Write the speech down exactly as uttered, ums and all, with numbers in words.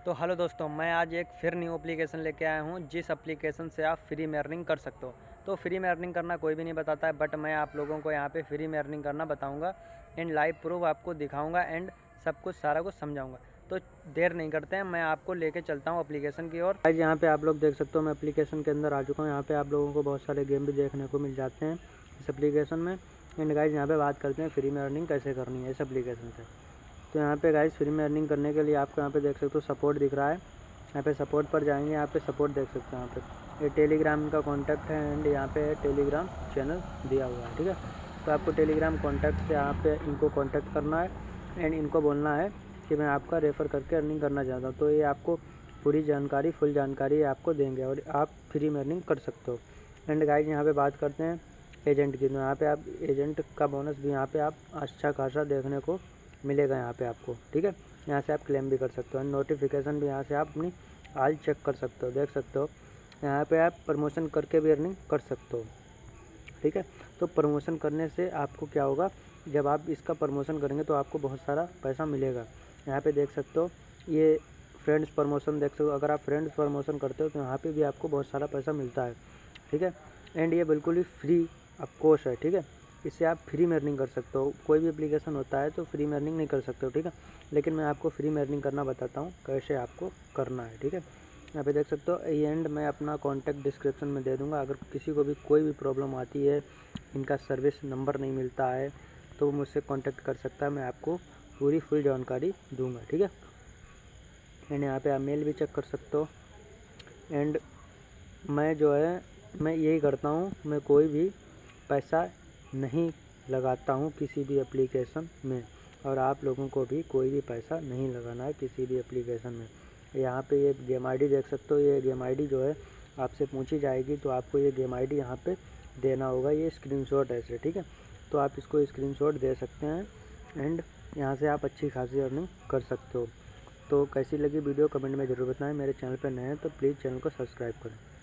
तो हेलो दोस्तों, मैं आज एक फिर न्यू एप्लीकेशन लेके आया हूँ जिस एप्लीकेशन से आप फ्री में अर्निंग कर सकते हो। तो फ्री में अर्निंग करना कोई भी नहीं बताता है, बट मैं आप लोगों को यहाँ पे फ्री में अर्निंग करना बताऊँगा एंड लाइव प्रूफ आपको दिखाऊँगा एंड सब कुछ सारा कुछ समझाऊँगा। तो देर नहीं करते हैं, मैं आपको लेके चलता हूँ एप्लीकेशन की ओर। आज यहाँ पे आप लोग देख सकते हो, मैं एप्लीकेशन के अंदर आ चुका हूँ। यहाँ पे आप लोगों को बहुत सारे गेम भी देखने को मिल जाते हैं इस एप्लीकेशन में। एंड गाइज यहाँ पे बात करते हैं फ्री में अर्निंग कैसे करनी है इस एप्लीकेशन से। तो यहाँ पे गाइस फ्री में अर्निंग करने के लिए आपको यहाँ पे देख सकते हो सपोर्ट दिख रहा है। यहाँ पे सपोर्ट पर जाएंगे, यहाँ पे सपोर्ट देख सकते हो। यहाँ पे ये टेलीग्राम का कॉन्टैक्ट है एंड यहाँ पे टेलीग्राम चैनल दिया हुआ है, ठीक है। तो आपको टेलीग्राम कॉन्टैक्ट से यहाँ पे इनको कॉन्टैक्ट करना है एंड इनको बोलना है कि मैं आपका रेफ़र करके अर्निंग करना चाहता हूँ। तो ये आपको पूरी जानकारी फुल जानकारी आपको देंगे और आप फ्री में अर्निंग कर सकते हो। एंड गाइज यहाँ पे बात करते हैं एजेंट की। तो यहाँ पे आप एजेंट का बोनस भी यहाँ पे आप अच्छा खासा देखने को मिलेगा यहाँ पे आपको, ठीक है। यहाँ से आप क्लेम भी कर सकते हो। नोटिफिकेशन भी यहाँ से आप अपनी आज चेक कर सकते हो, देख सकते हो। यहाँ पे आप प्रमोशन करके भी अर्निंग कर सकते हो, ठीक है। तो प्रमोशन करने से आपको क्या होगा, जब आप इसका प्रमोशन करेंगे तो आपको बहुत सारा पैसा मिलेगा। यहाँ पे देख सकते हो ये फ्रेंड्स प्रमोशन देख सकते हो। अगर आप फ्रेंड्स प्रमोशन करते हो तो यहाँ पे भी आपको बहुत सारा पैसा मिलता है, ठीक है। एंड ये बिल्कुल ही फ्री ऑफ कॉस्ट है, ठीक है। इससे आप फ्री में अर्निंग कर सकते हो। कोई भी एप्लीकेशन होता है तो फ्री में अर्निंग नहीं कर सकते हो, ठीक है। लेकिन मैं आपको फ्री में अर्निंग करना बताता हूँ कैसे आपको करना है, ठीक है। यहाँ पे देख सकते हो एंड मैं अपना कॉन्टैक्ट डिस्क्रिप्शन में दे दूँगा। अगर किसी को भी कोई भी प्रॉब्लम आती है, इनका सर्विस नंबर नहीं मिलता है, तो वो मुझसे कॉन्टैक्ट कर सकता है। मैं आपको पूरी फुल जानकारी दूँगा, ठीक है। एंड यहाँ पे आप मेल भी चेक कर सकते हो। एंड मैं जो है मैं यही करता हूँ, मैं कोई भी पैसा नहीं लगाता हूँ किसी भी एप्लीकेशन में, और आप लोगों को भी कोई भी पैसा नहीं लगाना है किसी भी एप्लीकेशन में। यहाँ पे ये गेम आईडी देख सकते हो। ये गेम आईडी जो है आपसे पूछी जाएगी, तो आपको ये गेम आईडी यहाँ पे देना होगा। ये स्क्रीनशॉट है ऐसे, ठीक है। तो आप इसको स्क्रीनशॉट दे सकते हैं एंड यहाँ से आप अच्छी खासी अर्निंग कर सकते हो। तो कैसी लगी वीडियो कमेंट में ज़रूर बताएं। मेरे चैनल पर नए हैं तो प्लीज़ चैनल को सब्सक्राइब करें।